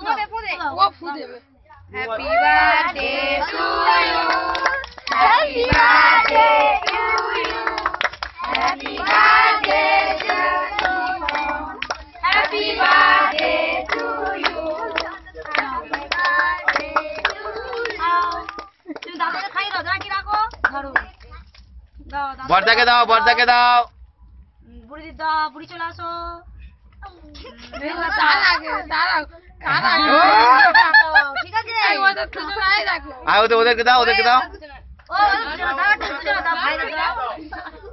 Happy birthday to you. Happy birthday to you. Happy birthday to you. Happy birthday to you. Happy birthday to you. তুমি দাদাকে খাই দাও, দাঁড়া কি রাখো ধরো দাও দাও বর্দাকে দাও, বর্দাকে দাও। বুড়ি দাও, বুড়ি চলে আসো। ঠিক আছে ওদেরকে দাও, ওদেরকে দাও। ও দাও ভাই দাও।